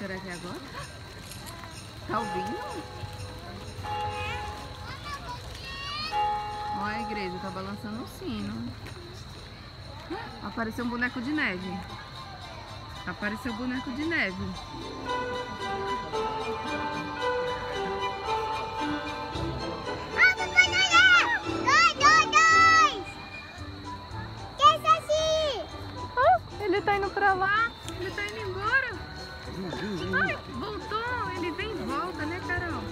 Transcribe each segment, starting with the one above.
Será que é agora? Tá ouvindo? Olha a igreja, tá balançando o sino. Apareceu um boneco de neve. Apareceu o boneco de neve. Ele tá indo pra lá, ele tá indo embora. Ai, voltou, ele vem e volta, né, Carol?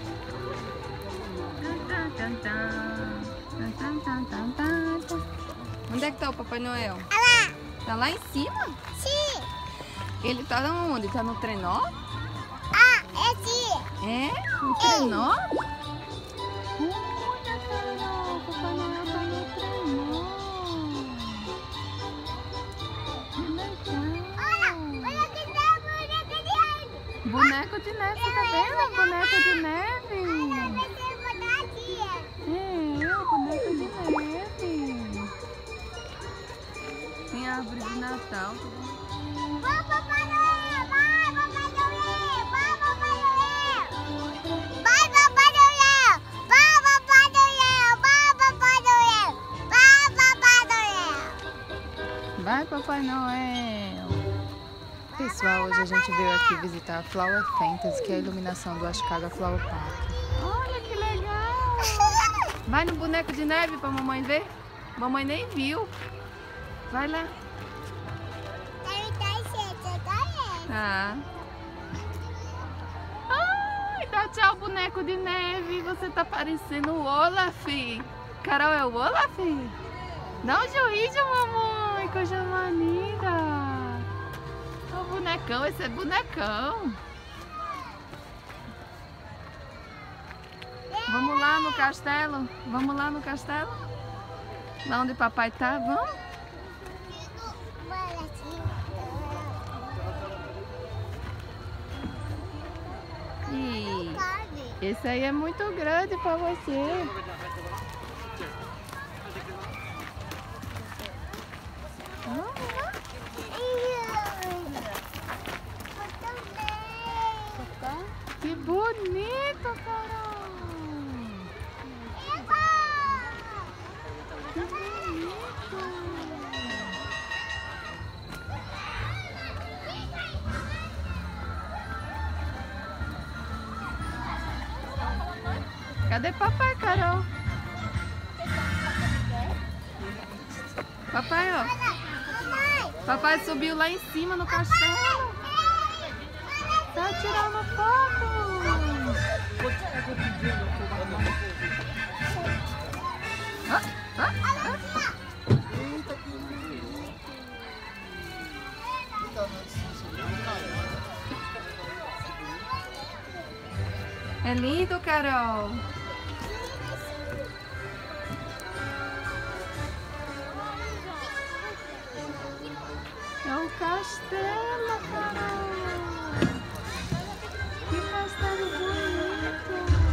Onde é que tá o Papai Noel? Olha lá. Tá lá em cima? Sim. Ele tá onde? Tá no trenó? Ah, é sim. É? No trenó? Olha, Carol, o Papai Noel tá no trenó. Que legal. Olha, boneco de neve. Boneco de neve, você tá vendo? Boneco de neve. É, o boneco de neve. Tem árvore de Natal. Vai, Papai Noel. Vai, Papai Noel. Vai, Papai Noel. Vai, Papai Noel. Vai, Papai Noel. Vai, Papai Noel. Vai, Papai Noel. Vai, Papai Noel. Pessoal, hoje a gente veio aqui visitar a Flower Fantasy, que é a iluminação do Ashikaga Flower Park. Olha que legal! Vai no boneco de neve pra mamãe ver. Mamãe nem viu. Vai lá. Tá. Ai, dá tchau, boneco de neve. Você tá parecendo o Olaf. Carol, é o Olaf? Dá um sorriso, mamãe. Coisa maneira. O bonecão, esse é bonecão. Vamos lá no castelo? Vamos lá no castelo? Lá onde papai tá? Vamos? Ih, esse aí é muito grande pra você. Que bonito, Carol! Que bonito! Cadê papai, Carol? Papai, ó. Papai subiu lá em cima no castelo. Tá tirando foto. É lindo, Carol. É o castelo, Carol. Que castelo bonito.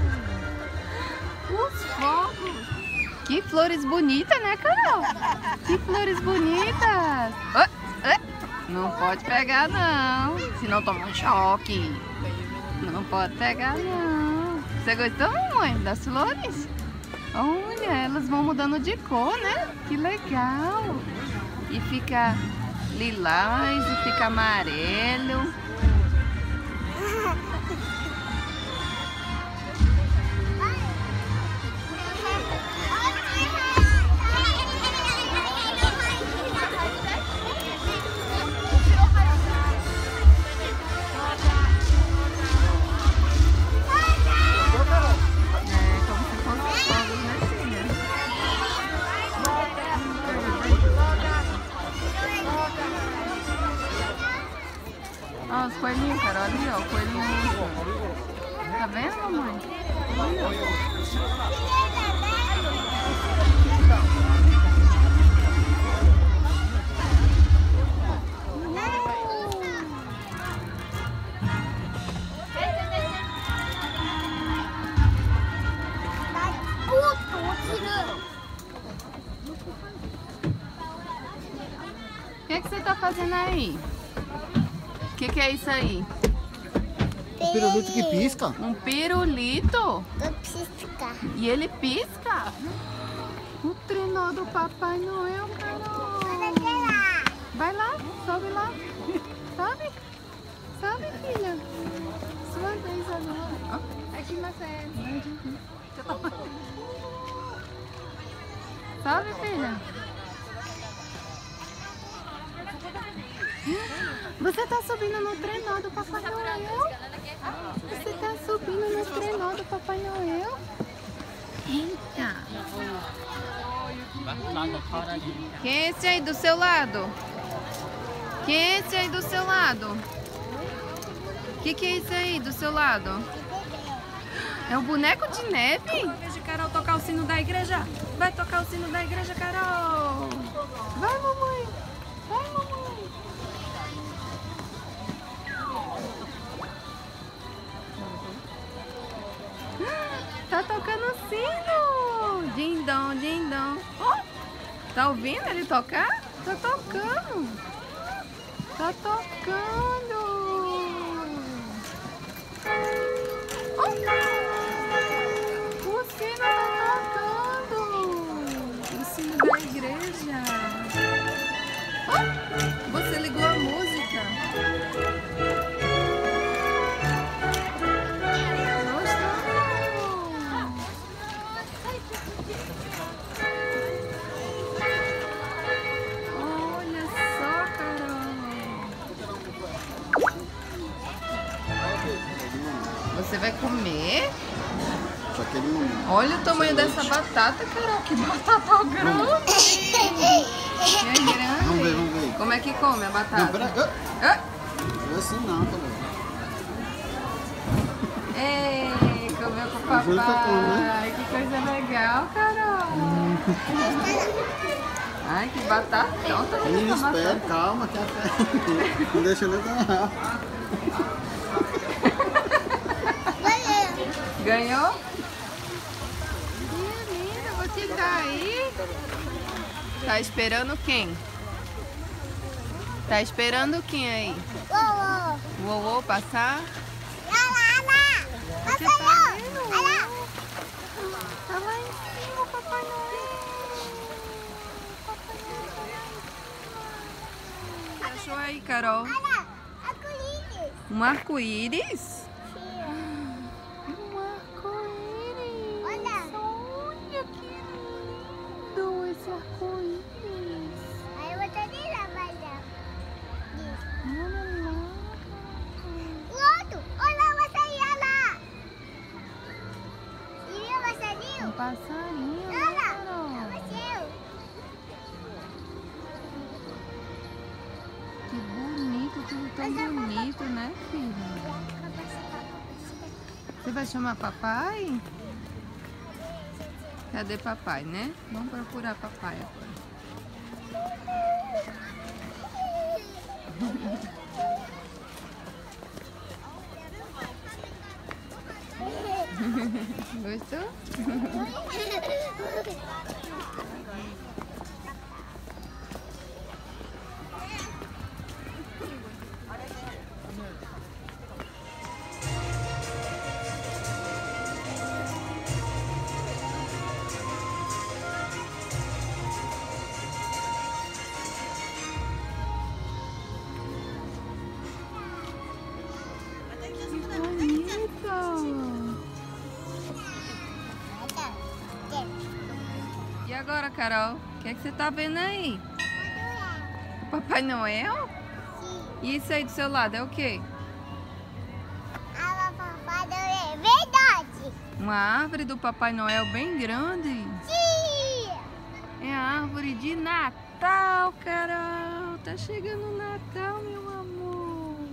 Os fogos. Que flores bonitas, né, Carol? Que flores bonitas. Não pode pegar, não. Senão toma um choque. Não pode pegar, não. Você gostou, mamãe, das flores? Olha, elas vão mudando de cor, né? Que legal. E fica lilás e fica amarelo. Olha os coelhinhos, Carol, ali, ó, o coelhinho. Tá vendo, mamãe? O que você tá fazendo aí? O que é isso aí? Um pirulito que pisca? Um pirulito? Pisca. E ele pisca? O trenó do Papai Noel, Carol. Vai lá, sobe lá. Sobe. Sobe, filha. Sua vez agora. Aqui, Marcelo. Sobe, filha. Você tá subindo no trenó do Papai Noel? Você tá subindo no trenó do Papai Noel? Eita! Quem é esse aí do seu lado? Quem é esse aí do seu lado? Que é esse aí do seu lado? É o boneco de neve? Veja Carol tocar o sino da igreja. Vai tocar o sino da igreja, Carol. Vai, mamãe. Vai, mamãe. Tá tocando o sino. Dindom, dindom. Oh, tá ouvindo ele tocar? Tá tocando. Tá tocando. Oh, o sino tá tocando. O sino da igreja. Oh, você ligou a música. Você vai comer? Só aquele momento. Olha o tamanho dessa batata, Carol. Que batata grande. É grande. Vamos ver. Como é que come a batata? Não, peraí. Não é assim não, Carol. Ei, comeu com o papai. Que coisa legal, Carol. Ai, que batatão. Tá Menino, espera, calma, que até. Não deixa nem ganhar. Ganhou? Menina, você tá aí? Tá esperando quem? Tá esperando quem aí? O Vovô passar? Você tá vendo? Tá lá em cima o Papai Noel. Papai Noel tá lá em cima. Achou aí, Carol? Um arco-íris? Olha que lindo esse arco-íris. Aí eu vou ter lá, vai lá. Olha lá. O outro, olha lá, vai sair lá. E viu o passarinho? Um passarinho, né, Olha, Carol? apareceu. Que bonito, tudo tão bonito, né, filha? Você vai chamar papai? Cadê papai, né? Vamos procurar papai agora. Gostou? E agora, Carol? O que é que você tá vendo aí? O Papai Noel? E isso aí do seu lado é o quê? A Papai Noel, verdade. Uma árvore do Papai Noel bem grande? Sim. É a árvore de Natal, Carol. Tá chegando o Natal, meu amor.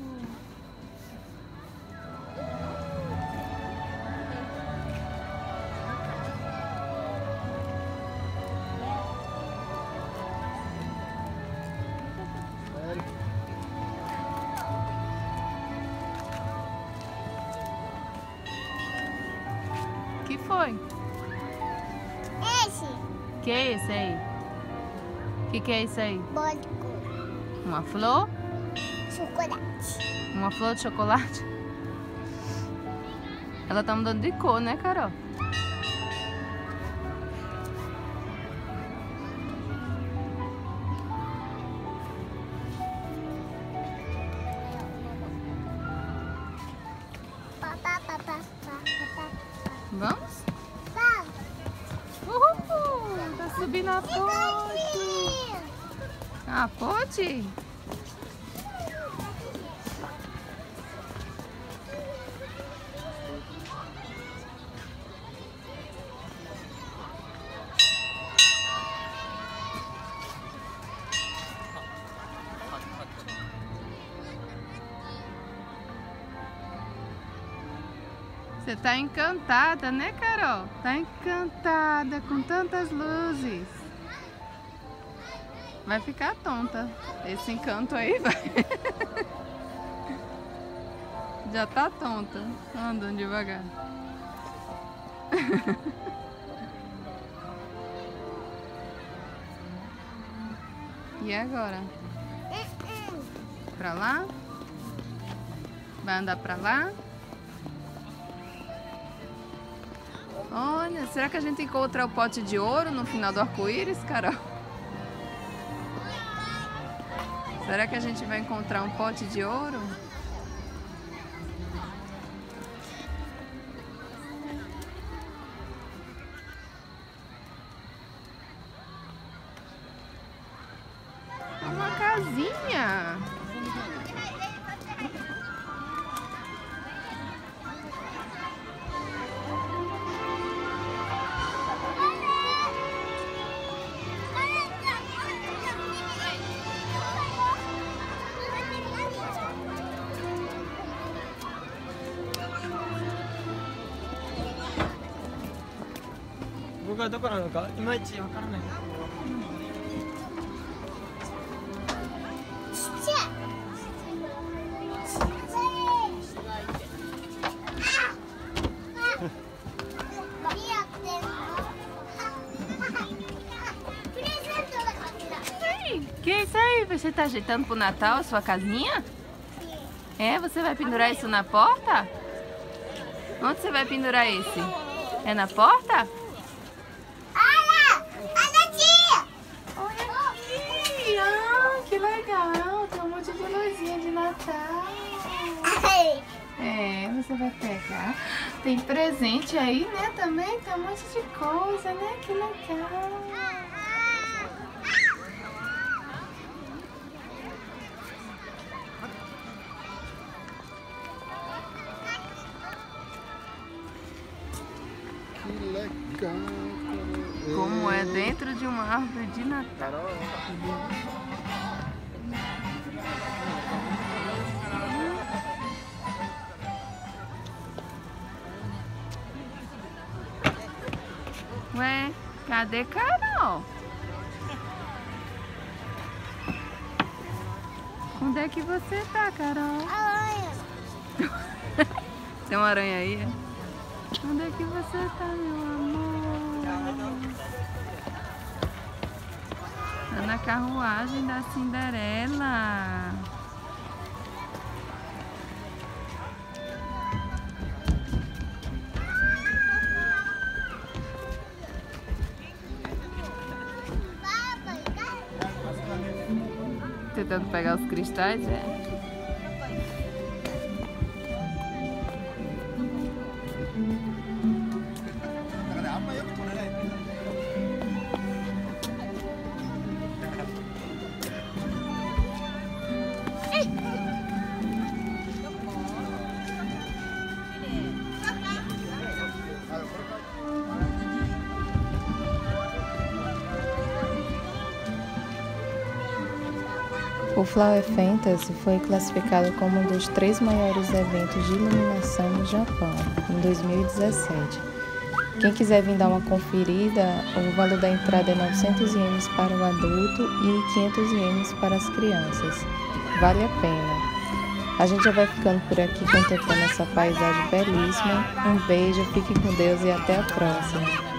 Que foi? Esse, Que é esse aí? Que é isso aí? bótico, Uma flor? chocolate. Uma flor de chocolate? Ela tá mudando de cor, né, Carol? Vamos? Uhul! Tá subindo a ponte! A ponte? Você tá encantada, né, Carol? Tá encantada com tantas luzes. Vai ficar tonta. Esse encanto aí vai. Já tá tonta. Andando devagar. E agora? Pra lá? Vai andar pra lá? Olha, será que a gente encontra o pote de ouro no final do arco-íris, Carol? Será que a gente vai encontrar um pote de ouro? É uma casinha. Que é isso aí? Você tá ajeitando pro Natal a sua casinha? É? Você vai pendurar isso na porta? Onde você vai pendurar esse? É na porta? Olha! Olha aqui! Olha aqui! Ah, que legal! Tem um monte de luzinha de Natal. É, você vai pegar. Tem presente aí, né? Também tem um monte de coisa, né? Que legal! Que legal. Como é dentro de uma árvore de Natal. Ué, cadê Carol? Onde é que você tá, Carol? Tem uma aranha aí, é? Onde é que você tá, meu amor? Tá na carruagem da Cinderela. Tentando pegar os cristais, é? O Flower Fantasy foi classificado como um dos 3 maiores eventos de iluminação no Japão, em 2017. Quem quiser vir dar uma conferida, o valor da entrada é 900 ienes para o adulto e 500 ienes para as crianças. Vale a pena. A gente já vai ficando por aqui contemplando essa paisagem belíssima. Um beijo, fique com Deus e até a próxima.